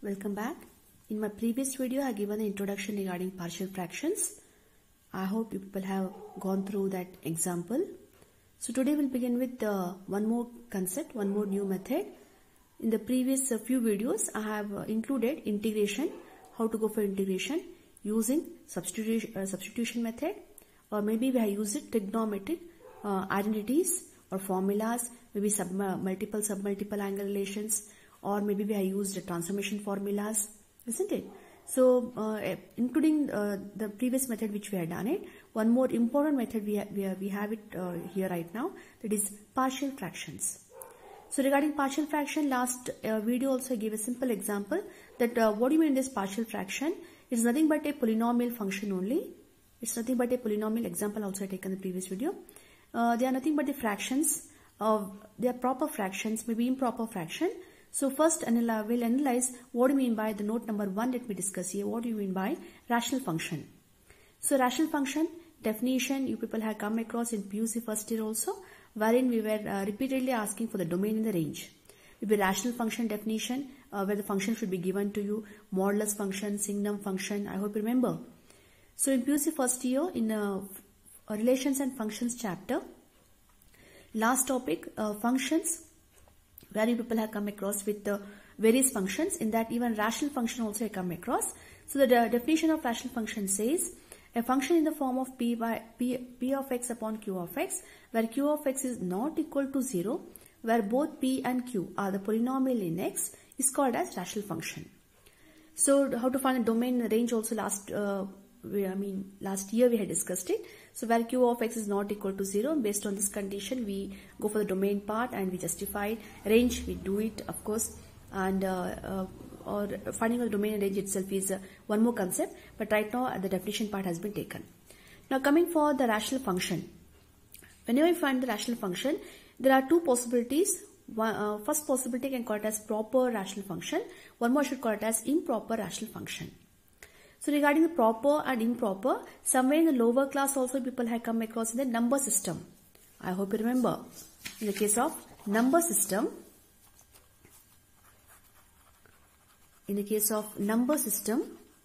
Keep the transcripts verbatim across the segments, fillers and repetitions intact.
Welcome back. In my previous video, I have given an introduction regarding partial fractions. I hope you people have gone through that example. So today we'll begin with uh, one more concept, one more new method. In the previous uh, few videos, I have uh, included integration, how to go for integration using substitution, uh, substitution method, or maybe we have used it trigonometric uh, identities or formulas, maybe sub, uh, multiple sub-multiple angle relations, or maybe we have used the transformation formulas, isn't it? So, uh, including uh, the previous method which we had done it, one more important method we, ha we, ha we have it uh, here right now, that is partial fractions. So, regarding partial fraction, last uh, video also I gave a simple example that uh, what do you mean this partial fraction? It's nothing but a polynomial function only. It's nothing but a polynomial example also I taken in the previous video. Uh, they are nothing but the fractions. Uh, they are proper fractions, maybe improper fraction. So first anal we'll analyze what do you mean by the note number one. Let me discuss here. What do you mean by rational function? So rational function definition you people have come across in P U C first year also, wherein we were uh, repeatedly asking for the domain in the range. Maybe rational function definition uh, where the function should be given to you, modulus function, signum function. I hope you remember. So in P U C first year in uh, relations and functions chapter, last topic uh, functions, where you people have come across with the various functions. In that even rational function also I come across. So the de definition of rational function says a function in the form of p by p, p of x upon q of x, where q of x is not equal to zero, where both p and q are the polynomial in x, is called as rational function. So how to find the domain range also last uh, we, I mean last year we had discussed it. So where q of x is not equal to zero, based on this condition we go for the domain part and we justify range, we do it of course, and uh, uh, or finding the domain and range itself is uh, one more concept, but right now uh, the definition part has been taken. Now coming for the rational function, whenever you find the rational function, there are two possibilities. One, uh, first possibility can call it as proper rational function, one more should call it as improper rational function. So regarding the proper and improper, somewhere in the lower class also people have come across in the number system. I hope you remember. In the case of number system, in the case of number system,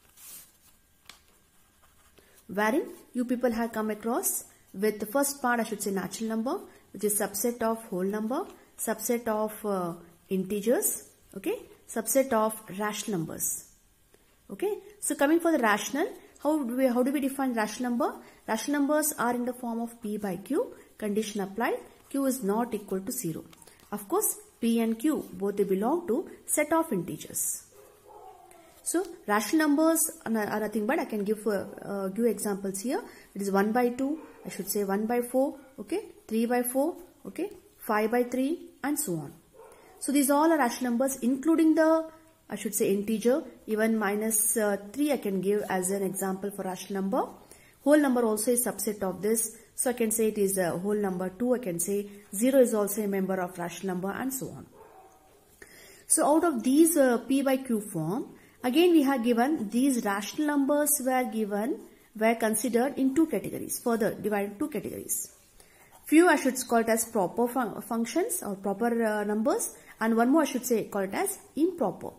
wherein you people have come across with the first part, I should say natural number, which is subset of whole number, subset of uh, integers, okay, subset of rational numbers. Okay, so coming for the rational, how do we how do we define rational number? Rational numbers are in the form of p by q. Condition applied, q is not equal to zero. Of course, p and q both they belong to set of integers. So rational numbers are nothing but I can give uh, uh, give examples here. It is one by two. I should say one by four. Okay, three by four. Okay, five by three, and so on. So these all are rational numbers, including the I should say integer, even minus uh, three I can give as an example for rational number. Whole number also is subset of this. So I can say it is a whole number two. I can say zero is also a member of rational number, and so on. So out of these uh, p by q form, again we have given these rational numbers were given, were considered in two categories, further divided two categories. Few I should call it as proper fun functions or proper uh, numbers, and one more I should say call it as improper.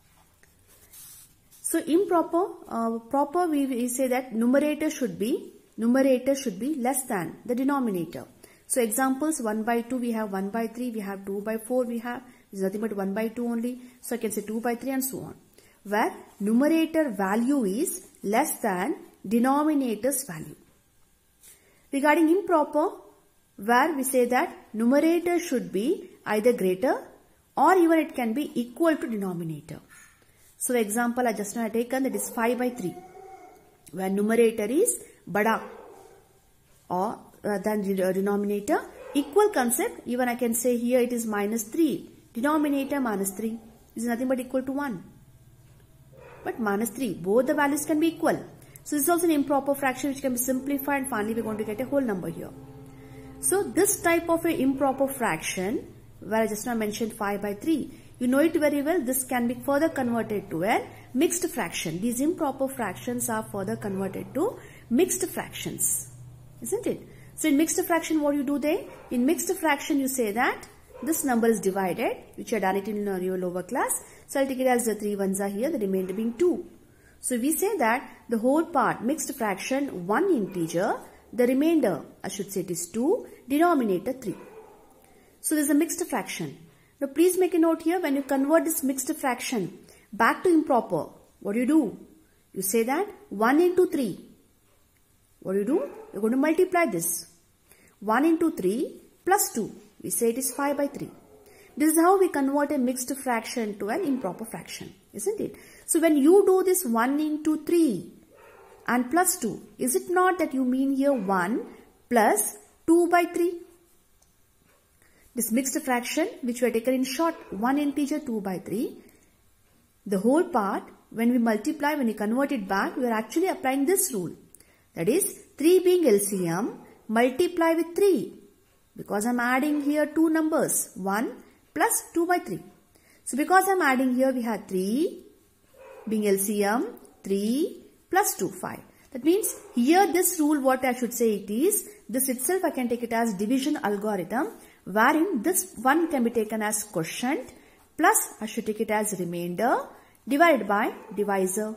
So improper, uh, proper we, we say that numerator should be, numerator should be less than the denominator. So examples one by two we have one by three, we have two by four we have, is nothing but one by two only. So I can say two by three and so on. Where numerator value is less than denominator's value. Regarding improper, where we say that numerator should be either greater or even it can be equal to denominator. So the example I just now have taken, that is five by three, where numerator is bada or uh, than the denominator. Equal concept, even I can say here it is minus three, denominator minus three is nothing but equal to one. But minus three, both the values can be equal. So this is also an improper fraction which can be simplified, and finally we are going to get a whole number here. So this type of a improper fraction, where I just now mentioned five by three, you know it very well, this can be further converted to a mixed fraction. These improper fractions are further converted to mixed fractions, isn't it? So in mixed fraction, what you do there? In mixed fraction, you say that this number is divided, which I done it in your lower class. So I'll take it as the three ones are here, the remainder being two. So we say that the whole part, mixed fraction, one integer, the remainder, I should say it is two, denominator three. So there's a mixed fraction. Now please make a note here, when you convert this mixed fraction back to improper, what do you do? You say that one into three. What do you do? You're going to multiply this. one into three plus two. We say it is five by three. This is how we convert a mixed fraction to an improper fraction, isn't it? So when you do this one into three and plus two, is it not that you mean here one plus two by three? This mixed fraction, which we have taken in short, one integer two by three, the whole part, when we multiply, when we convert it back, we are actually applying this rule. That is, three being L C M, multiply with three. Because I am adding here two numbers, one plus two by three. So because I am adding here, we have three being L C M, three plus two, five. That means here this rule, what I should say it is, this itself I can take it as division algorithm, wherein this one can be taken as quotient plus I should take it as remainder divided by divisor.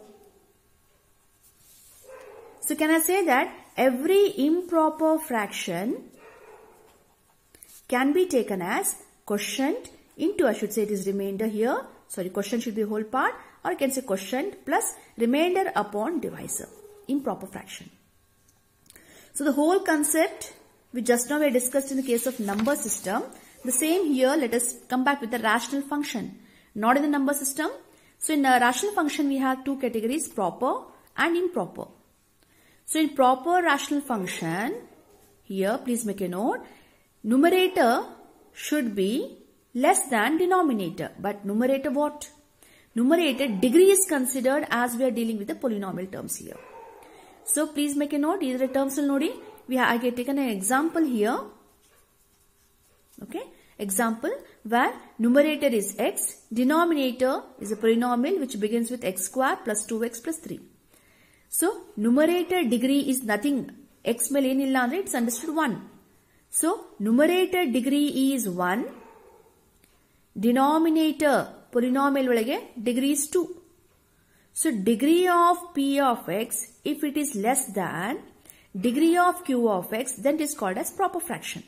So can I say that every improper fraction can be taken as quotient into, I should say it is remainder here. Sorry, quotient should be whole part, or I can say quotient plus remainder upon divisor. Improper fraction. So the whole concept which just now we discussed in the case of number system, the same here, let us come back with the rational function. Not in the number system. So in a rational function we have two categories, proper and improper. So in proper rational function, here please make a note, numerator should be less than denominator. But numerator what? Numerator degree is considered as we are dealing with the polynomial terms here. So please make a note, either terms will nodi. We have I get taken an example here. Okay. Example where numerator is x, denominator is a polynomial which begins with x square plus two x plus three. So numerator degree is nothing. X mele enilla andre it's understood one. So numerator degree is one. Denominator polynomial valage degree is two. So degree of p of x, if it is less than degree of q of x, then it is called as proper fraction.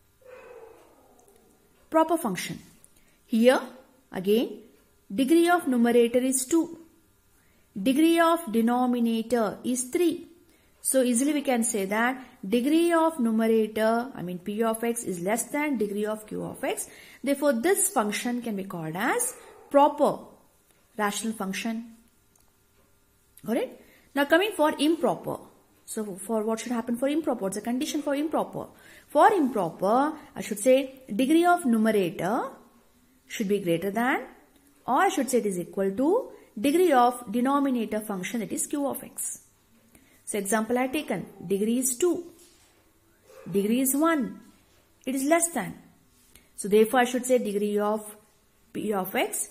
Proper function. Here again degree of numerator is two. Degree of denominator is three. So easily we can say that degree of numerator, I mean p of x, is less than degree of q of x. Therefore this function can be called as proper rational function. Alright. Now coming for improper. So for what should happen for improper? What's the condition for improper? For improper, I should say degree of numerator should be greater than, or I should say it is equal to degree of denominator function, that is q of x. So example I have taken, degree is two, degree is one, it is less than. So therefore I should say degree of p of x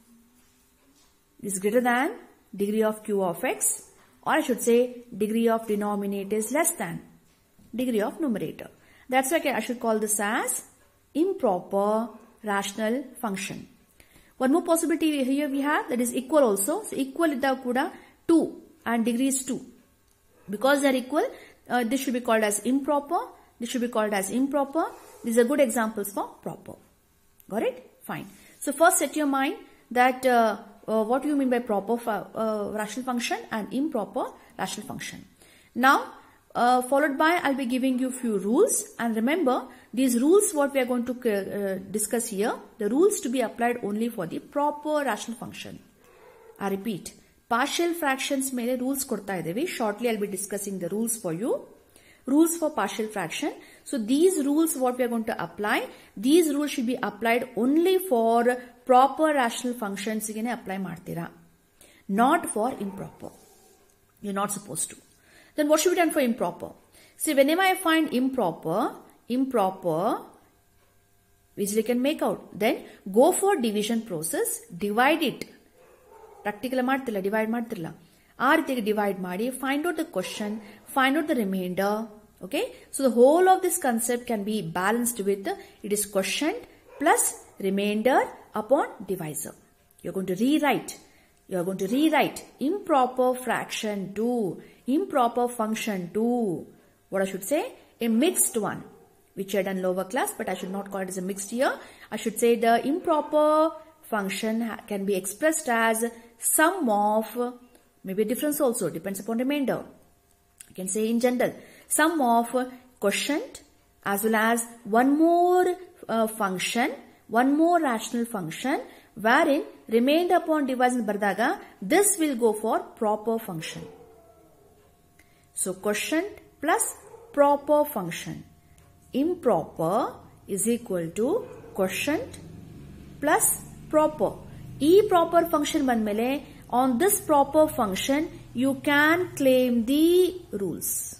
is greater than degree of q of x, or I should say degree of denominator is less than degree of numerator. That's why I should call this as improper rational function. One more possibility here we have, that is equal also. So equal idda kuda two and degree is two. Because they are equal, uh, this should be called as improper. This should be called as improper. These are good examples for proper. Got it? Fine. So first set your mind that uh, uh, what do you mean by proper uh, rational function and improper rational function. Now, uh, followed by I'll be giving you few rules, and remember these rules what we are going to uh, discuss here, the rules to be applied only for the proper rational function. I repeat, partial fractions mere rules korta idevi. Shortly I'll be discussing the rules for you. Rules for partial fraction. So these rules what we are going to apply, these rules should be applied only for proper rational functions igene apply martira, not for improper. You're not supposed to. Then what should be done for improper? See, whenever I find improper, improper, easily can make out. Then go for division process, divide it. Practical martilla, divide martilla. ಆ ರೀತಿಯಾಗಿ divide ಮಾಡಿ find out the question, find out the remainder. Okay, so the whole of this concept can be balanced with it is quotient plus remainder upon divisor. You're going to rewrite. You're going to rewrite improper fraction to improper function to what I should say, a mixed one, which I done lower class, but I should not call it as a mixed here. I should say the improper function can be expressed as sum of, maybe a difference also, depends upon remainder. You can say in general, sum of quotient as well as one more uh, function, one more rational function, wherein remainder upon divisor bardaga, this will go for proper function. So quotient plus proper function. Improper is equal to quotient plus proper. E proper function bandmele, on this proper function, you can claim the rules.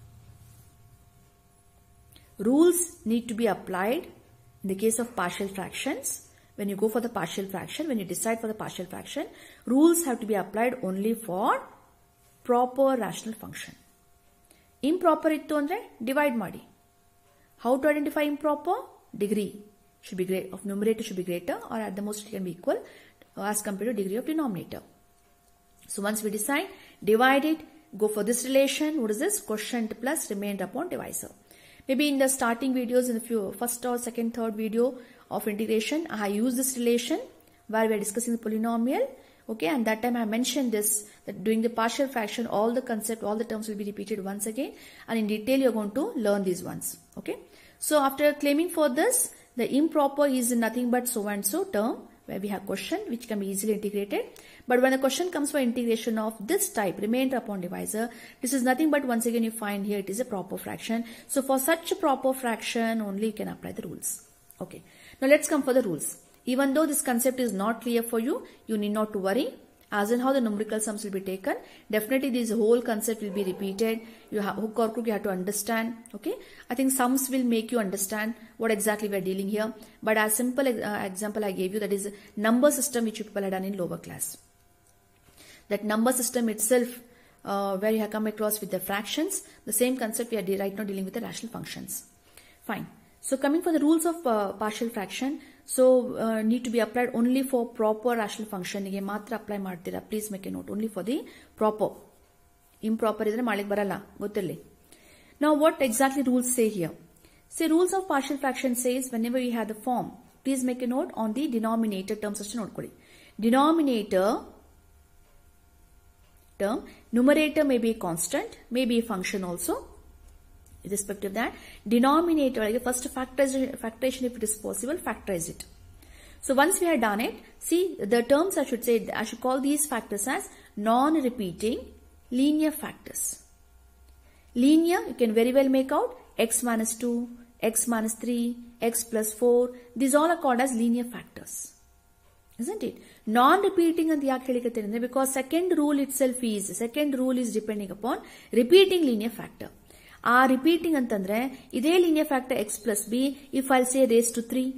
Rules need to be applied in the case of partial fractions. When you go for the partial fraction, when you decide for the partial fraction, rules have to be applied only for proper rational function. Improper ittu andre divide madi. How to identify improper? Degree should be great of numerator should be greater, or at the most it can be equal as compared to degree of denominator. So once we decide, divide it, go for this relation. What is this? Quotient plus remainder upon divisor. Maybe in the starting videos, in the few first or second, third video of integration, I use this relation where we are discussing the polynomial. Okay, and that time I mentioned this, that doing the partial fraction, all the concept, all the terms will be repeated once again, and in detail you are going to learn these ones. Okay, so after claiming for this, the improper is nothing but so and so term where we have quotient which can be easily integrated. But when the question comes for integration of this type, remainder upon divisor, this is nothing but once again you find here it is a proper fraction. So for such a proper fraction only you can apply the rules. Okay, now let's come for the rules. Even though this concept is not clear for you, you need not to worry. As in how the numerical sums will be taken, definitely this whole concept will be repeated. You have hook or crook, you have to understand. Okay, I think sums will make you understand what exactly we are dealing here. But as simple uh, example I gave you, that is number system which people have done in lower class. That number system itself, uh, where you have come across with the fractions, the same concept we are right now dealing with the rational functions. Fine. So coming for the rules of uh, partial fraction, so uh, need to be applied only for proper rational function. Nige matra apply martira. Please make a note. Only for the proper. Improper idre malik baralla. Gottille. Now what exactly rules say here? Say rules of partial fraction says whenever we have the form, please make a note on the denominator terms ಅಷ್ಟೇ ನೋಡ್ಕೊಳ್ಳಿ. Denominator term, numerator may be constant, may be a function also. Irrespective of that, denominator, first factorization, factorization if it is possible, factorize it. So once we have done it, see the terms I should say, I should call these factors as non-repeating linear factors. Linear, you can very well make out x minus two, x minus three, x plus four. These all are called as linear factors. Isn't it? Non-repeating and the because second rule itself is, second rule is depending upon repeating linear factor. Are repeating antandre, ide linear factor x plus b, if I'll say raised to three,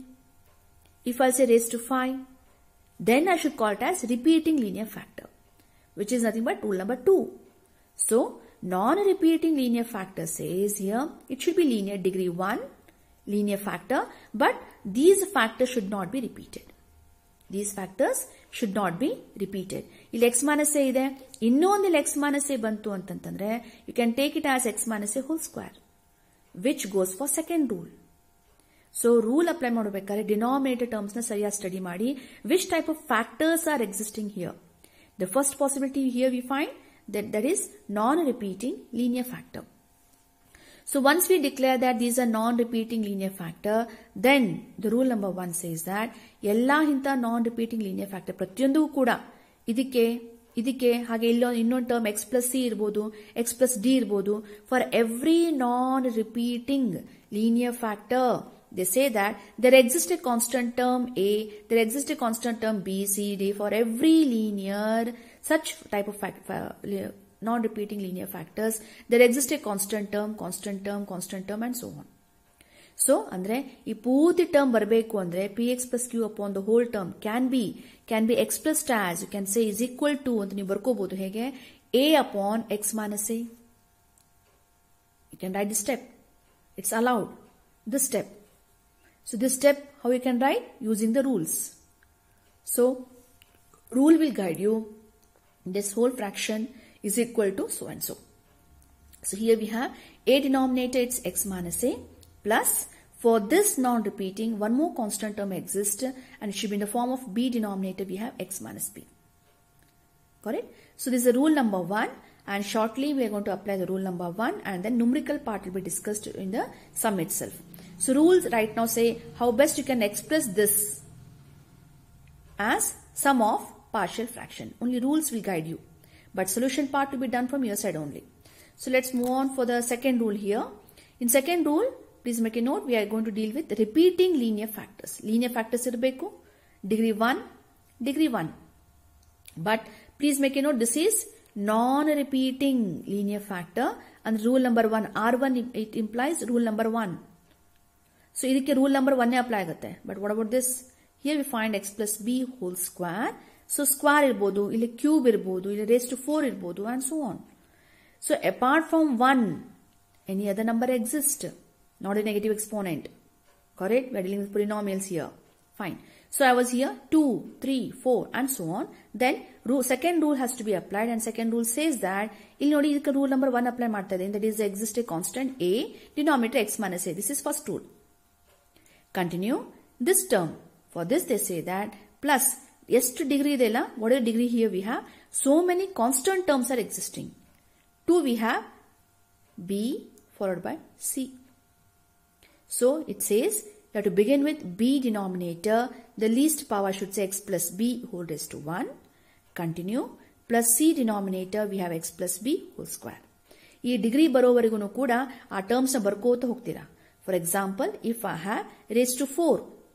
if I'll say raised to five, then I should call it as repeating linear factor, which is nothing but rule number two. So, non-repeating linear factor says here, it should be linear degree one, linear factor, but these factors should not be repeated. These factors should not be repeated. ಇಲ್ಲಿ x minus a ಇದೆ, ಇನ್ನೊಂದು x minus a ಬಂತು ಅಂತಂತಂದ್ರೆ, you can take it as x minus a whole square, which goes for second rule. So, rule apply ಮಾಡಬೇಕಾದ್ರೆ denominator terms na ಸರಿಯಾಗಿ study ಮಾಡಿ, which type of factors are existing here. The first possibility here we find that that is non-repeating linear factor. So once we declare that these are non-repeating linear factor, then the rule number one says that ella hinta non-repeating linear factor pratyondu kuda idike idike hage illo innon term x plus c irbodu, x plus d irbodu. For every non-repeating linear factor, they say that there exists a constant term a, there exists a constant term b, c, d for every linear such type of factor. Non-repeating linear factors, there exists a constant term, constant term, constant term and so on. So, andre, ee pooti term barbeku andre, px plus q upon the whole term can be, can be expressed as, you can say is equal to, anta ನೀವು ಬರ್ಕೋಬಹುದು ಹೇಗೆ, a upon x minus a. You can write this step. It's allowed. This step. So, this step how you can write? Using the rules. So, rule will guide you. This whole fraction is equal to so and so. So, here we have a denominator, it's x minus a, plus for this non-repeating, one more constant term exists and it should be in the form of b denominator, we have x minus b. Got it? So, this is the rule number one, and shortly we are going to apply the rule number one, and then numerical part will be discussed in the sum itself. So, rules right now say how best you can express this as sum of partial fraction. Only rules will guide you, but solution part will be done from your side only. So, let's move on for the second rule here. In second rule, please make a note, we are going to deal with repeating linear factors. Linear factors irbeku, degree one, degree one. But please make a note, this is non-repeating linear factor, and rule number one, R one, it implies rule number one. So, idikke rule number one apply agutte. But what about this? Here we find x plus b whole square. So, square irbodu, ille cube irbodu, ille raised to four irbodu, and so on. So, apart from one, any other number exists, not a negative exponent. Correct? We are dealing with polynomials here. Fine. So, I was here two, three, four, and so on. Then, rule, second rule has to be applied, and second rule says that, ಇಲ್ಲಿ ನೋಡಿ ಇದಕ್ಕೆ rule number one apply ಮಾಡ್ತಾ ಇದೆ. That is, there exists a constant a, denominator x minus a. This is first rule. Continue. This term, for this they say that, plus, ಎಷ್ಟು degree ಇದೆಲ್ಲ, whatever degree here we have, so many constant terms are existing. two we have b followed by c. So, it says, you have to begin with b denominator, the least power should say x plus b whole raised to one. Continue. Plus c denominator, we have x plus b whole square. ಈ degree ಬರೋವರೆಗೂ ಕೂಡ ಆ terms ನ ಬರ್ಕೋತ ಹೋಗ್ತೀರಾ. For example, if I have raised to four,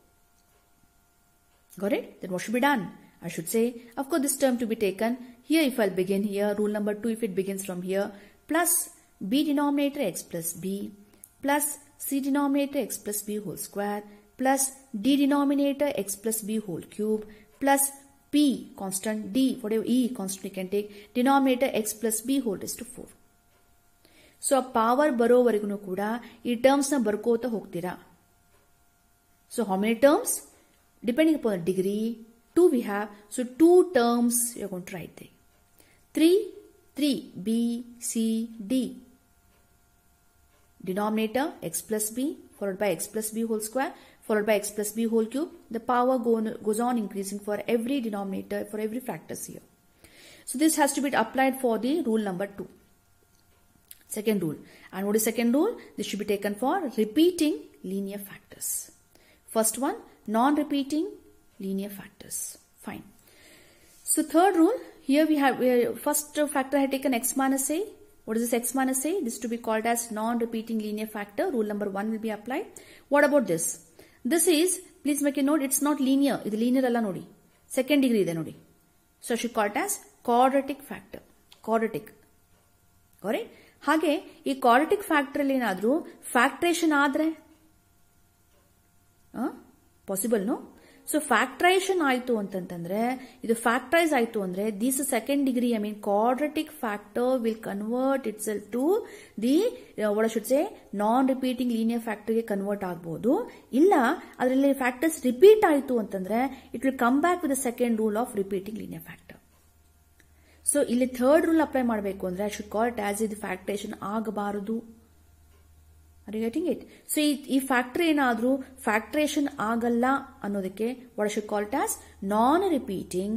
got it? Then what should be done? I should say, of course, this term to be taken. Here, if I'll begin here, rule number two, if it begins from here, plus b denominator x plus b, plus c denominator x plus b whole square, plus d denominator x plus b whole cube, plus p constant, d, whatever e constant you can take, denominator x plus b whole raised to four. So, power ಬರೋವರೆಗೂ ಕೂಡ ಈ terms ನ ಬರ್ಕೋತ ಹೋಗ್ತೀರಾ. So, how many terms? Depending upon the degree, two we have. So, two terms you are going to write there. three, three, b, c, d. Denominator x plus b followed by x plus b whole square followed by x plus b whole cube. The power go on, goes on increasing for every denominator, for every factors here. So, this has to be applied for the rule number two. Second rule. And what is second rule? This should be taken for repeating linear factors. First one, non-repeating linear factors. Fine. So, third rule, here we have, first factor I had taken x minus a. What is this x minus a? This to be called as non-repeating linear factor. Rule number one will be applied. What about this? This is, please make a note, it's not linear. It's linear alla nodi. Second degree ide nodi. So, I should call it as quadratic factor. Quadratic. Got it? ಹಾಗೆ ಈ quadratic factor ಅಲ್ಲಿ ಏನಾದರೂ ಫ್ಯಾಕ್ಟ್ರೇಷನ್ ಆದ್ರೆ possible no. So ಫ್ಯಾಕ್ಟ್ರೈಷನ್ ಆಯ್ತು ಅಂತಂತಂದ್ರೆ, ಇದು factorise ಆಯ್ತು ಅಂದ್ರೆ, this second degree I mean quadratic factor will convert itself to the what I should say non repeating linear ಫ್ಯಾಕ್ಟರ್ಗೆ ಕನ್ವರ್ಟ್ ಆಗಬಹುದು. ಇಲ್ಲ ಅದರಲ್ಲಿ ಫ್ಯಾಕ್ಟರ್ಸ್ ರಿಪೀಟ್ ಆಯ್ತು ಅಂತಂದ್ರೆ it will come back with the second rule of repeating linear factor. So ಇಲ್ಲಿ third rule apply ಮಾಡಬೇಕು ಅಂದ್ರೆ I should call it as ಇದು ಫ್ಯಾಕ್ಟ್ರೇಷನ್ ಆಗಬಾರದು. Are you getting it? So ಈ ಫ್ಯಾಕ್ಟರ್ ಏನಾದ್ರೂ ಫ್ಯಾಕ್ಟ್ರೇಷನ್ ಆಗಲ್ಲ ಅನ್ನೋದಕ್ಕೆ what I should call it as non repeating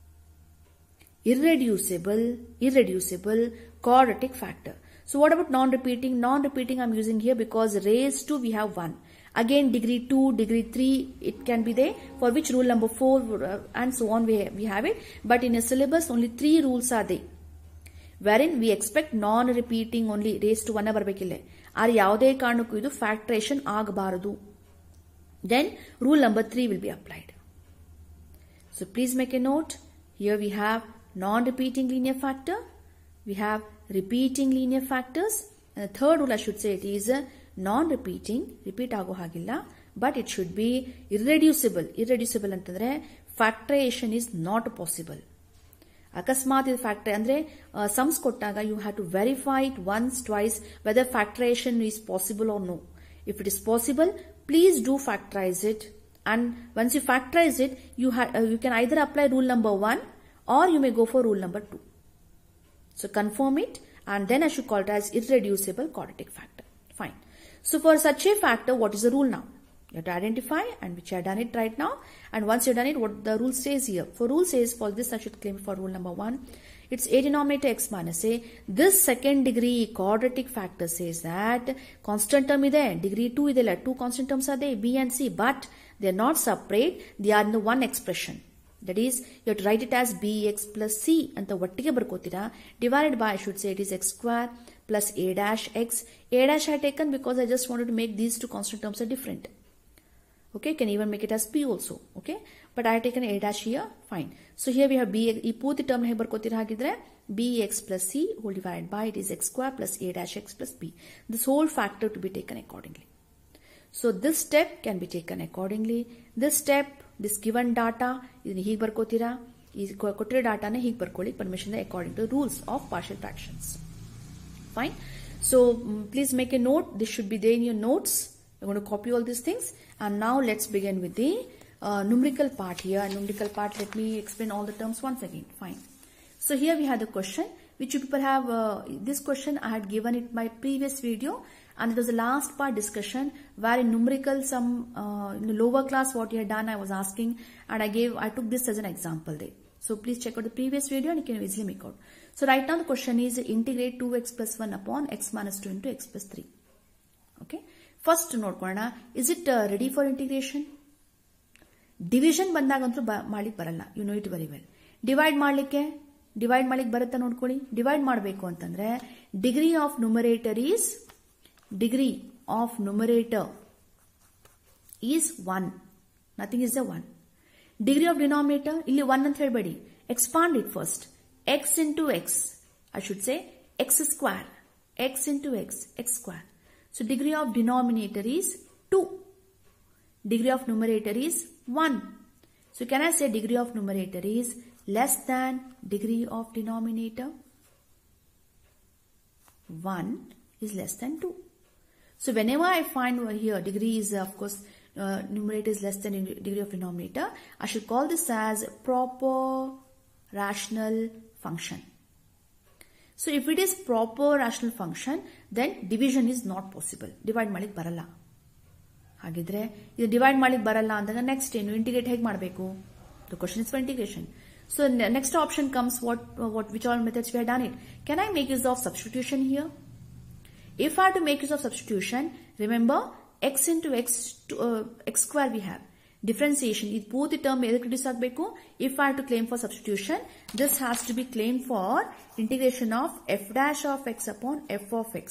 irreducible irreducible quadratic factor. So what about non-repeating? Non-repeating I'm using here because raised to we have one. Again degree two, degree three it can be there, for which rule number four uh, and so on we, we have it. But in a syllabus only three rules are there, wherein we expect non-repeating only raised to one ಬರಬೇಕಿಲ್ಲ. Or ಯಾವುದೇ ಕಾರಣಕ್ಕೂ ಇದು factorisation ಆಗಬಾರದು. Then rule number three will be applied. So please make a note. Here we have non-repeating linear factor, we have repeating linear factors, and the third rule I should say it is non-repeating, repeat ago hagilla, but it should be irreducible. Irreducible antandre factoration is not possible. Akasmat is factor andre uh, sums kottaga you have to verify it once twice whether factoration is possible or no. If it is possible, please do factorize it. and once you factorize it, you, ha uh, you can either apply rule number one or you may go for rule number two. So confirm it, and then I should call it as irreducible quadratic factor. Fine. So for such a factor, what is the rule now? You have to identify, and which I have done it right now. And once you have done it, what the rule says here? For rule says, for this I should claim for rule number one, it's a denominator x minus a. This second degree quadratic factor says that constant term is there, degree two is there, two constant terms are there, b and c, but they are not separate, they are in the one expression. That is, you have to write it as bx plus c and the vattige barkotira, divided by, I should say it is x square plus a dash x. A dash I have taken because I just wanted to make these two constant terms are different. Okay, can even make it as p also. Okay, but I have taken a dash here. Fine. So here we have b. E poothi term hege barkotira hagidre bx plus c whole divided by it is x square plus a dash x plus b. This whole factor to be taken accordingly. So this step can be taken accordingly. This step, this given data, idine hege barkotira. Is kottire data ne hege barkoli permission according to the rules of partial fractions. Fine. So um, please make a note. This should be there in your notes. You're going to copy all these things. And now let's begin with the uh, numerical part here. And numerical part, let me explain all the terms once again. Fine. So here we have the question, which you people have, uh, this question I had given it my previous video. And it was the last part discussion where in numerical, some uh, in the lower class what you had done, I was asking. And I gave, I took this as an example there. So please check out the previous video and you can easily make out. So right now the question is integrate two x plus one upon x minus two into x plus three. Okay. First note korana, is it uh, ready for integration? Division bandagantru malik baralla. You know it very well. Divide ಮಾಡ್ಲಿಕ್ಕೆ divide ಮಾಡ್ಲಿಕ್ಕೆ ಬರುತ್ತಾ ನೋಡ್ಕೊಳ್ಳಿ. Divide ಮಾಡಬೇಕು ಅಂತಂದ್ರೆ degree of numerator is degree of numerator is one. Nothing is the one. Degree of denominator ಇಲ್ಲಿ one ಅಂತ ಹೇಳಬೇಡಿ. Expand it first. X into x. I should say x square. X into x. X square. So degree of denominator is two. Degree of numerator is one. So can I say degree of numerator is less than degree of denominator? one is less than two. So whenever I find over here degree is of course uh, numerator is less than degree of denominator, I should call this as proper rational function. So if it is proper rational function, then division is not possible. Divide malik baralla. Hagidre, idu divide malik baralla andaga next ಏನು integrate ಹೇಗೆ ಮಾಡಬೇಕು? The question is for integration. So next option comes what what which all methods we have done it. Can I make use of substitution here? If I have to make use of substitution, remember x into x to, uh, x square we have. Differentiation is poothi term edukku reduce agbeku. If I have to claim for substitution, this has to be claimed for integration of f dash of x upon f of x.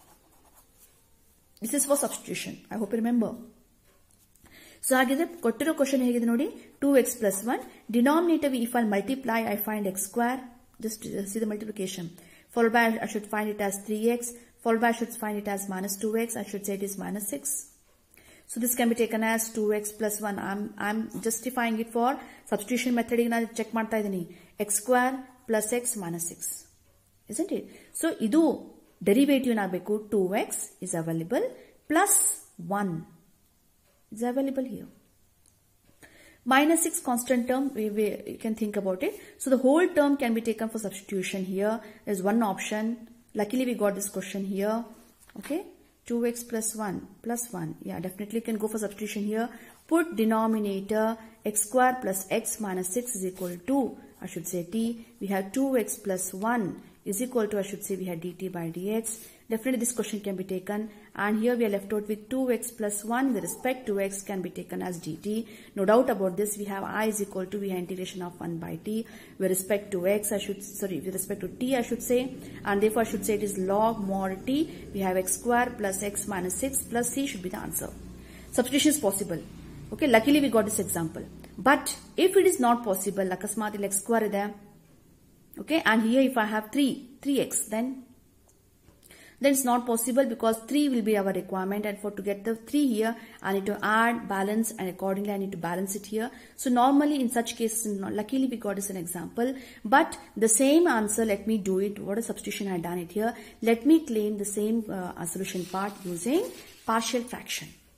This is for substitution. I hope you remember. So agide kottiro question hegide nodi two x plus one. Denominator if I multiply I find x square. Just see the multiplication. Followed by I should find it as three x. Followed by I should find it as minus two x. I should say it is minus six. So this can be taken as two x plus one. I'm, I'm justifying it for substitution method. Check ಮಾಡ್ತಾ ಇದೀನಿ. X square plus x minus six. Isn't it? So ಇದು derivative ಏನಾಗಬೇಕು? two x is available plus one is available here. Minus six constant term, we, we you can think about it. So the whole term can be taken for substitution here. There's one option. Luckily we got this question here. Okay. two x plus one plus one. Yeah, definitely can go for substitution here. Put denominator x square plus x minus six is equal to, I should say t. We have two x plus one is equal to, I should say we have dt by dx. Definitely this question can be taken. And here we are left out with two x plus one with respect to x can be taken as dt. No doubt about this. We have I is equal to, we have integration of one by t. With respect to x, I should, sorry, with respect to t, I should say. And therefore I should say it is log mod t. We have x square plus x minus six plus c should be the answer. Substitution is possible. Okay, luckily we got this example. But if it is not possible, akasmat x square is there. Okay, and here if I have three, three x, then then it's not possible because three will be our requirement, and for to get the three here I need to add, balance, and accordingly I need to balance it here. So normally in such cases, luckily we got this an example, but the same answer, let me do it. What a substitution I had done it here. Let me claim the same uh, solution part using partial fraction.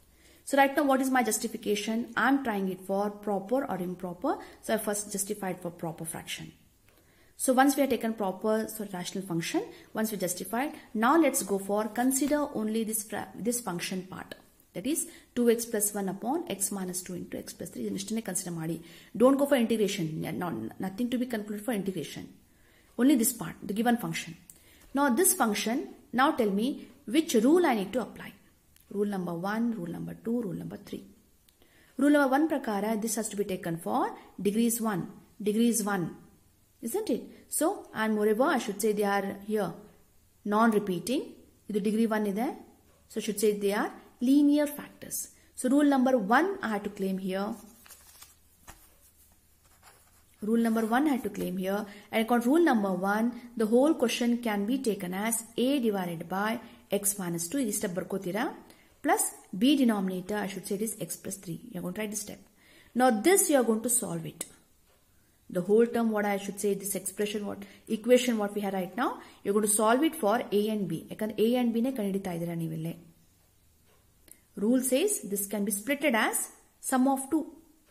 So right now, what is my justification? I'm trying it for proper or improper. So I first justified for proper fraction. So once we have taken proper so rational function, once we justified, now let's go for consider only this this function part. That is two x plus one upon x minus two into x plus three. Consider madi. Don't go for integration. Not, nothing to be concluded for integration. Only this part, the given function. Now this function, now tell me which rule I need to apply. Rule number one, rule number two, rule number three. Rule number one prakara, this has to be taken for degrees one. Degrees one. Isn't it? So, and moreover, I should say they are here non-repeating. The degree one is there. So, I should say they are linear factors. So, rule number one I had to claim here. Rule number one I had to claim here. And according to rule number one, the whole question can be taken as a divided by x minus two. This step barkotira. Plus b denominator, I should say it is x plus three. You are going to write this step. Now, this you are going to solve it. The whole term, what I should say, this expression, what equation, what we have right now, you're going to solve it for a and b. Because a and b ne kandidita idira neeville. Rule says this can be splitted as sum of two.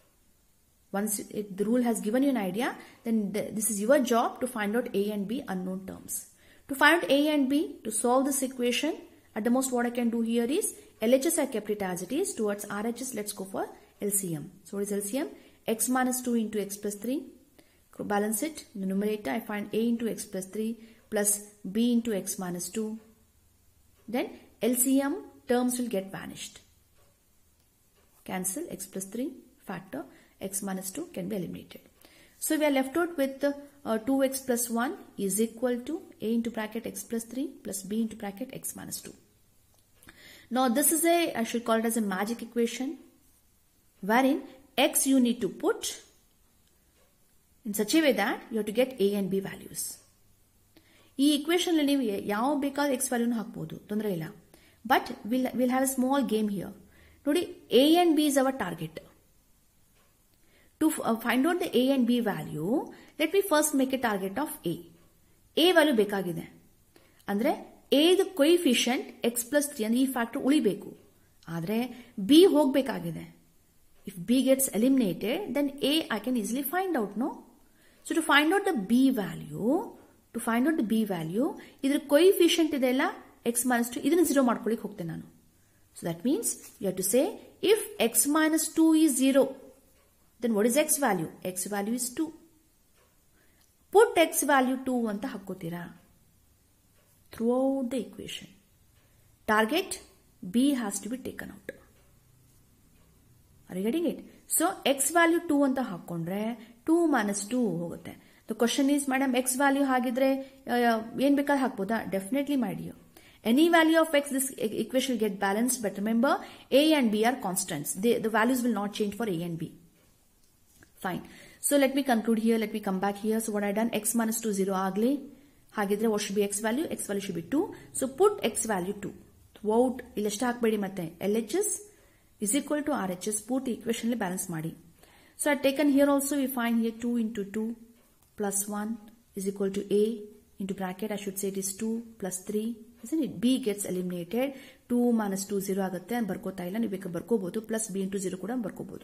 Once it, the rule has given you an idea, then the, this is your job to find out a and b unknown terms. To find out a and b, to solve this equation, at the most what I can do here is L H S I kept it as it is. Towards R H S, let's go for L C M. So what is L C M? X minus two into x plus three. Balance it. In the numerator, I find a into x plus three plus b into x minus two. Then L C M terms will get vanished. Cancel x plus three factor, x minus two can be eliminated. So we are left out with uh, two x plus one is equal to a into bracket x plus three plus b into bracket x minus two. Now this is a, I should call it as a magic equation, wherein x you need to put in such a way that you have to get a and b values. This equation you yav bekad x value hakbodu, tondre illa. But we'll we'll have a small game here. Nodi, a and b is our target. To uh, find out the a and b value, let me first make a target of a. A value bekagide. Andre a the coefficient x plus three and e factor ulibeku. Adre b hogbekagide. If b gets eliminated, then a I can easily find out, no? So to find out the b value, to find out the b value, either coefficient idella x minus two, idana zero madkolik hogte nanu. So that means you have to say if x minus two is zero, then what is x value? X value is two. Put x value two anta hakkotira throughout the equation. Target b has to be taken out. Are you getting it? So x value two anta hakkondre two minus two hogutte. The question is, madam, x value hagidre yen bekad hakboda? Definitely, my dear. Any value of x, this equation will get balanced, but remember a and b are constants. They, the values will not change for a and b. Fine. So let me conclude here. Let me come back here. So what I done, x minus two zero agli. Hagidre what should be x value? X value should be two. So put x value two. Throughout ilashta hakbedi matte L H S is equal to R H S. Put equation balance madi. So I taken here also we find here two into two plus one is equal to a into bracket. I should say it is two plus three. Isn't it? B gets eliminated. two minus two zero agutte and barkota illa ನೀವು ಬೇಕಾ ಬರ್ಕೋಬಹುದು plus b into zero ಕೂಡ ಬರ್ಕೋಬಹುದು.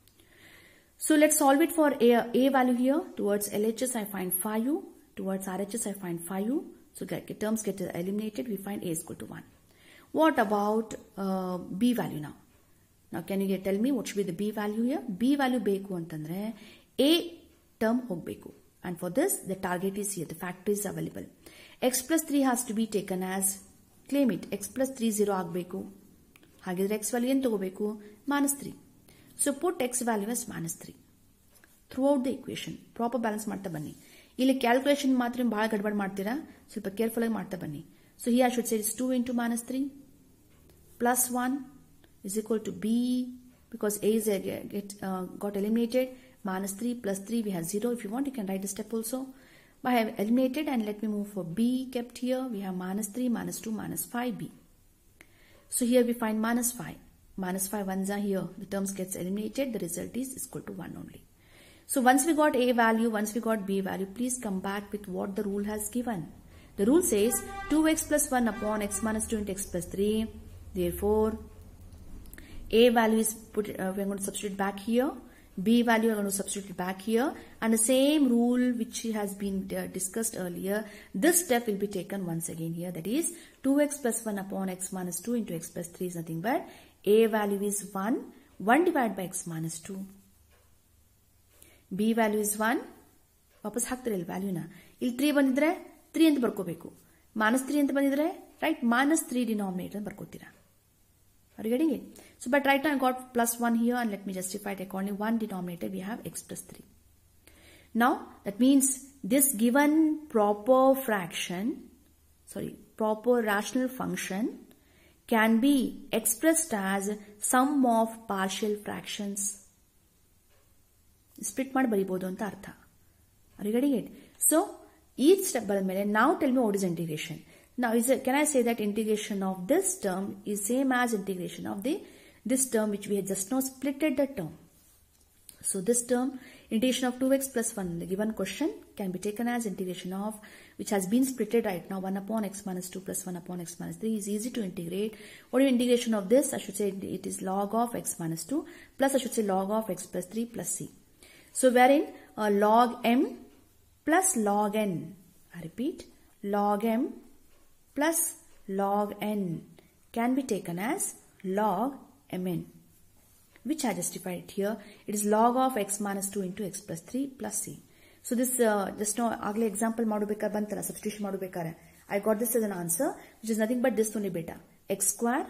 So let's solve it for a, a value here. Towards L H S I find five u. Towards R H S I find five u. So get, get terms get eliminated. We find a is equal to one. What about uh, b value now? Now can you get, tell me what should be the b value here? B value beku antandre a term hogbeku. And for this the target is here. The factor is available. X plus three has to be taken as, claim it, x plus three zero agbeku. Hagidre x value en togobeku minus three. So put x value as minus three. Throughout the equation. Proper balance ಮಾಡ್ತಾ ಬನ್ನಿ. ಇಲ್ಲಿ calculation ಮಾತ್ರ ಬಹಳ ಗಡಬಡ ಮಾಡ್ತೀರಾ. ಸ್ವಲ್ಪ careful ಆಗಿ ಮಾಡ್ತಾ ಬನ್ನಿ. So here I should say it's two into minus three plus one is equal to b, because a is a get uh, got eliminated. Minus three plus three we have zero. If you want you can write the step also. But I have eliminated and let me move for b kept here. We have minus three, minus two, minus five b. So here we find minus five. Minus five ones are here. The terms gets eliminated. The result is equal to one only. So once we got a value, once we got b value, please come back with what the rule has given. The rule says two x plus one upon x minus two into x plus three. Therefore, A value is put, uh, we're going to substitute back here. B value we're going to substitute back here. And the same rule which has been uh, discussed earlier, this step will be taken once again here. That is two x plus one upon x minus two into x plus three is nothing but A value is one. one divided by x minus two. B value is one. ವಾಪಸ್ ಹಾಕ್ತಾರೆ ಇಲ್ಲಿ ವ್ಯಾಲ್ಯೂನ. ಇಲ್ಲಿ three ಬಂದಿದ್ರೆ three ಅಂತ ಬರ್ಕೋಬೇಕು. Minus three ಅಂತ ಬಂದಿದ್ರೆ right minus three denominator ಅಂತ ಬರ್ಕೋತೀರಾ. Are you getting it? So, but right now I got plus one here and let me justify it accordingly. One denominator we have x plus three. Now that means this given proper fraction, sorry, proper rational function can be expressed as sum of partial fractions. Split ಮಾಡಿ ಬರಿಬಹುದು ಅಂತ ಅರ್ಥ. Are you getting it? So, each step ಬಂದಮೇಲೆ now tell me what is integration. Now, is it, can I say that integration of this term is same as integration of the this term which we had just now splitted the term. So, this term integration of two x plus one, the given question can be taken as integration of which has been splitted right now one upon x minus two plus one upon x minus three is easy to integrate. What is integration of this? I should say it is log of x minus two plus I should say log of x plus three plus c. So, wherein uh, log m plus log n, I repeat, log m plus log n can be taken as log mn, which I justified here. It is log of x minus two into x plus three plus c. So this uh, just now agle example madubekar bantala substitution madubekare I got this as an answer which is nothing but this only beta x square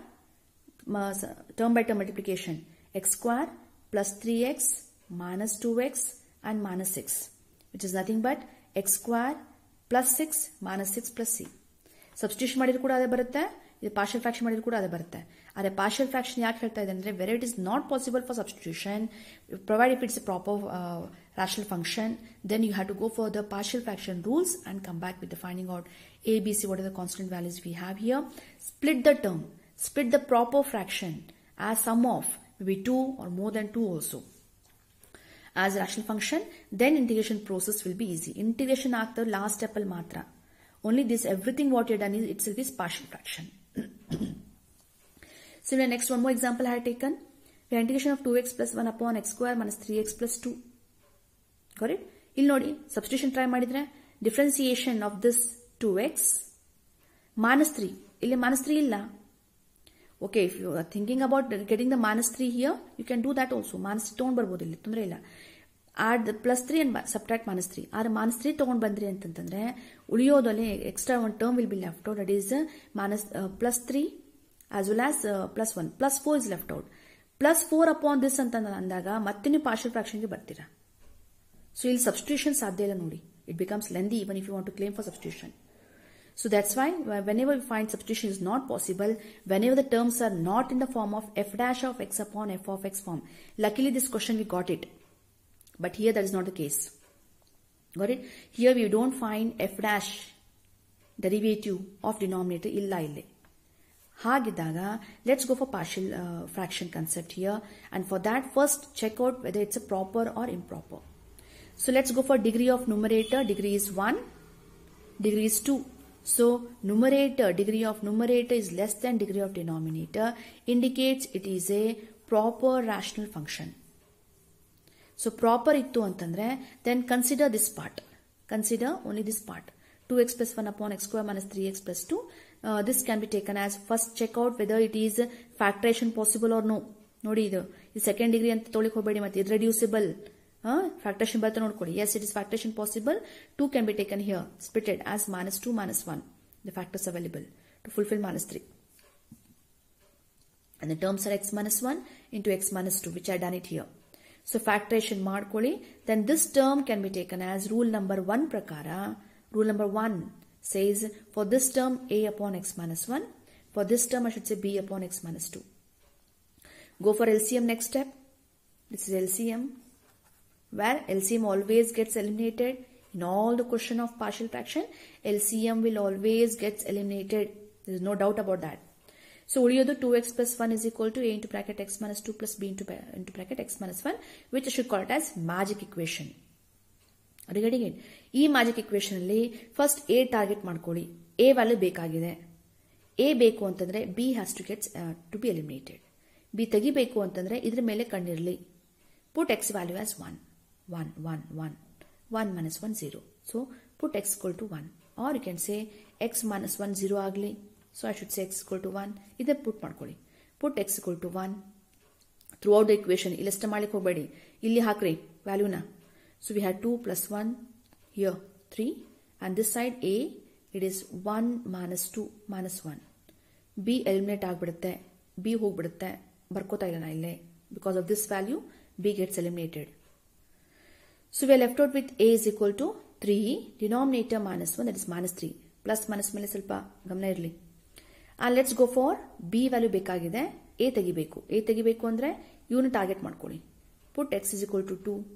term by term multiplication x square plus three x minus two x and minus six, which is nothing but x square plus six minus six plus c. Substitution ಮಾಡಿದ್ರು ಕೂಡ ಅದೇ ಬರುತ್ತೆ, ಇದು partial fraction ಮಾಡಿದ್ರು ಕೂಡ ಅದೇ ಬರುತ್ತೆ. ಆದರೆ ಪಾರ್ಷಿಯಲ್ ಫ್ರಾಕ್ಷನ್ ಯಾಕೆ ಹೇಳ್ತಾ ಇದೆ ಅಂದ್ರೆ where it is not possible for substitution, provide if it's a proper rational function, then you have to go for the partial fraction rules and come back with the finding out a, b, c, what are the constant values we have here. Split the term, split the proper fraction as sum of maybe two or more than two also as rational function, then integration process will be easy. Integration after last step al matra. Only this, everything what you have done is itself is partial fraction. Similar, next one more example I have taken. We have integration of two x plus one upon x square minus three x plus two. Got it? ಇಲ್ಲಿ ನೋಡಿ substitution try ಮಾಡಿದ್ರೆ differentiation of this two x minus three. ಇಲ್ಲಿ minus three ಇಲ್ಲ. Okay, if you are thinking about getting the minus three here, you can do that also. Minus three ತಗೊಂಡು ಬರ್ಬೋದು ಇಲ್ಲಿ, ತೊಂದರೆ ಇಲ್ಲ. Add the plus three and subtract minus three. ಆದ್ರೆ minus three ತಗೊಂಡು ಬಂದ್ರಿ ಅಂತಂತಂದ್ರೆ ಉಳಿಯೋದಲ್ಲಿ extra one term will be left out. That is uh, minus uh, plus three as well as uh, plus one. Plus four is left out. Plus four upon this ಅಂತ ಅಂದಾಗ ಮತ್ತೆ ನೀವು partial fraction ಗೆ ಬರ್ತೀರಾ. So ಇಲ್ಲಿ substitution ಸಾಧ್ಯ ಇಲ್ಲ ನೋಡಿ. It becomes lengthy even if you want to claim for substitution. So that's why whenever we find substitution is not possible, whenever the terms are not in the form of f dash of x upon f of x form. Luckily this question we got it. But here that is not the case. Got it? Here we don't find f dash derivative of denominator illa ille. Hagidaga, let's go for partial uh, fraction concept here. And for that first check out whether it's a proper or improper. So let's go for degree of numerator. Degree is one. Degree is two. So numerator, degree of numerator is less than degree of denominator, indicates it is a proper rational function. So proper ittu antandre, then consider this part. Consider only this part. two x plus one upon x square minus three x plus two. Uh, this can be taken as first check out whether it is factoration possible or no. Nodi idu. This second degree anta tolik hobedi matte irreducible. Uh, factoration bartha nodkodi. Yes, it is factoration possible. two can be taken here, splitted as minus two minus one. The factors available to fulfill minus three. And the terms are x minus one into x minus two, which I done it here. So factoration ಮಾಡ್ಕೊಳ್ಳಿ. Then this term can be taken as rule number one prakara. Rule number one says for this term a upon x minus one. For this term I should say b upon x minus two. Go for L C M next step. This is L C M. Where L C M always gets eliminated in all the question of partial fraction. L C M will always gets eliminated. There is no doubt about that. So ಉಳಿಯೋದು two x plus one is equal to a into bracket x minus two plus b into, into bracket x minus one, which I should call it as magic equation. Are you getting it? ಈ magic equation ಅಲ್ಲಿ first a target ಮಾಡ್ಕೊಳ್ಳಿ. A value ಬೇಕಾಗಿದೆ. A ಬೇಕು ಅಂತಂದ್ರೆ b has to get uh, to be eliminated. b ತೆಗಿಬೇಕು ಅಂತಂದ್ರೆ ಇದ್ರ ಮೇಲೆ ಕಣ್ಣಿರಲಿ. Put x value as one. one, one, one. one minus one, zero. So put x equal to one. Or you can say x minus one, zero agli. So I should say x equal to one. Either put ಮಾಡ್ಕೊಳ್ಳಿ. Put x equal to one. Throughout the equation, ಇಲ್ಲಷ್ಟ ಮಾಡ್ಲಿಕ್ಕೆ ಹೋಗಬೇಡಿ. ಇಲ್ಲಿ ಹಾಕ್ರಿ ವ್ಯಾಲ್ಯೂನ. So we had two plus one, here three. And this side a, it is one minus two minus one. b eliminate ಆಗ್ಬಿಡುತ್ತೆ. b ಹೋಗ್ಬಿಡುತ್ತೆ. ಬರ್ಕೋತಾ ಇಲ್ಲ ನಾ ಇಲ್ಲೇ. Because of this value, b gets eliminated. So we are left out with a is equal to three, denominator minus one, that is minus three. Plus minus ಮೇಲೆ ಸ್ವಲ್ಪ ಗಮನ ಇರಲಿ. And let's go for b value ಬೇಕಾಗಿದೆ. a ತೆಗಿಬೇಕು. a ತೆಗಿಬೇಕು ಅಂದ್ರೆ ಇವನು target ಮಾಡ್ಕೊಳ್ಳಿ. Put x is equal to two.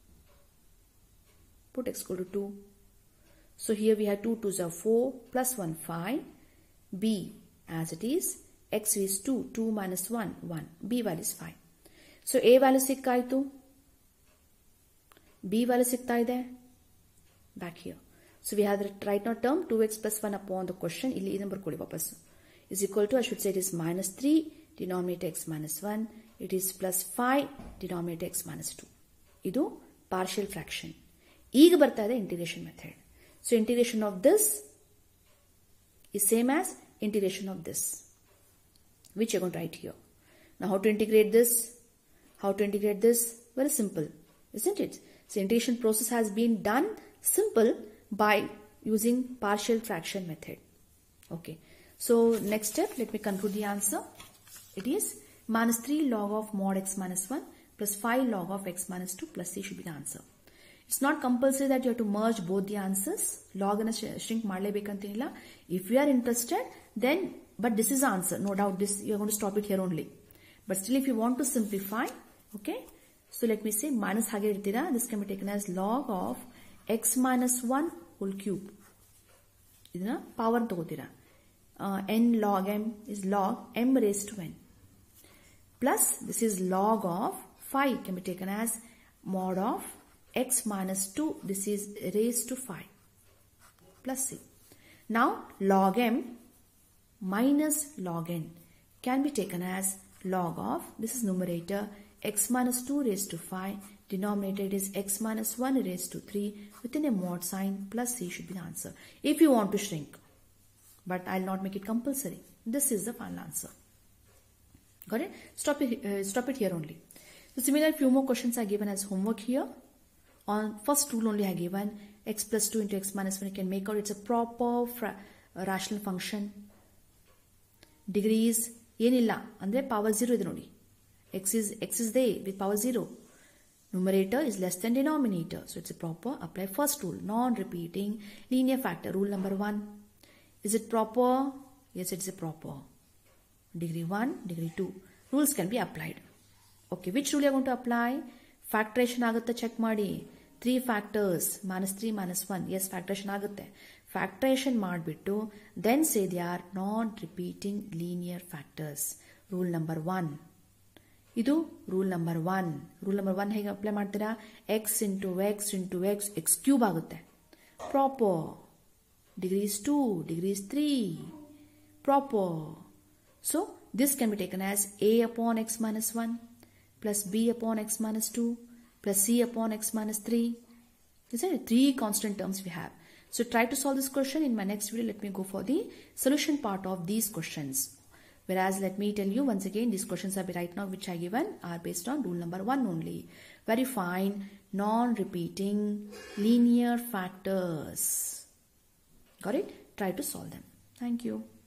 Put x equal to two. So here we have two twos are four, plus one, five. b as it is, x is two, two minus one, one. b value is five. So a value ಸಿಕ್ಕಾಯ್ತು. b value ಸಿಕ್ತಾ ಇದೆ. Back here. So we have the right now term two x plus one upon the question. ಇಲ್ಲಿ ಈ number ಕೊಡಿ ವಾಪಸ್ಸು. Is equal to, I should say it is minus three, denominator x minus one. It is plus five, denominator x minus two. ಇದು partial fraction. ಈಗ ಬರ್ತಾ ಇದೆ integration method. So integration of this is same as integration of this, which you're going to write here. Now how to integrate this? How to integrate this? Very simple, isn't it? So integration process has been done simple by using partial fraction method. Okay. So next step, let me conclude the answer. It is minus three log of mod x minus one plus five log of x minus two plus c should be the answer. It's not compulsory that you have to merge both the answers. Log and shrink ಮಾಡಲೇಬೇಕಂತಿಲ್ಲ. If you are interested, then, but this is the answer. No doubt this, you are going to stop it here only. But still if you want to simplify, okay. So let me say minus ಹಾಗೆ ಇರ್ತೀರಾ. This can be taken as log of x minus one whole cube. ಇದನ್ನ power ತಗೋತೀರಾ. Uh, n log m is log m raised to n. Plus this is log of five can be taken as mod of x minus two. This is raised to five. Plus c. Now log m minus log n can be taken as log of, this is numerator, x minus two raised to five. Denominator is x minus one raised to three. Within a mod sign, plus c should be the answer. If you want to shrink. But I'll not make it compulsory. This is the final answer. Got it? Stop it, uh, stop it here only. So similar few more questions are given as homework here. On first rule only I given x plus two into x minus one. You can make out it's a proper fra uh, rational function. Degrees ಏನilla andre power zero ಇದೆ ನೋಡಿ. X is x is there with power zero. Numerator is less than denominator. So it's a proper. Apply first rule. Non-repeating linear factor. Rule number one. Is it proper? Yes, it's a proper. Degree one, degree two. Rules can be applied. Okay, which rule you are going to apply? Factoration ಆಗುತ್ತೆ check ಮಾಡಿ. three factors, minus three, minus one. Yes, factoration ಆಗುತ್ತೆ. Factoration ಮಾಡಿಬಿಟ್ಟು, then say they are non-repeating linear factors. Rule number one. ಇದು rule number one. Rule number one ಹೇಗೆ apply ಮಾಡ್ತೀರಾ? X into x into x, x cube ಆಗುತ್ತೆ. Proper. Degrees two, degrees three, proper. So this can be taken as a upon x minus one plus b upon x minus two plus c upon x minus three. These are the three constant terms we have. So try to solve this question. In my next video, let me go for the solution part of these questions. Whereas let me tell you once again, these questions are right now which I given are based on rule number one only. Very fine, non-repeating linear factors. Got it? Try to solve them. Thank you.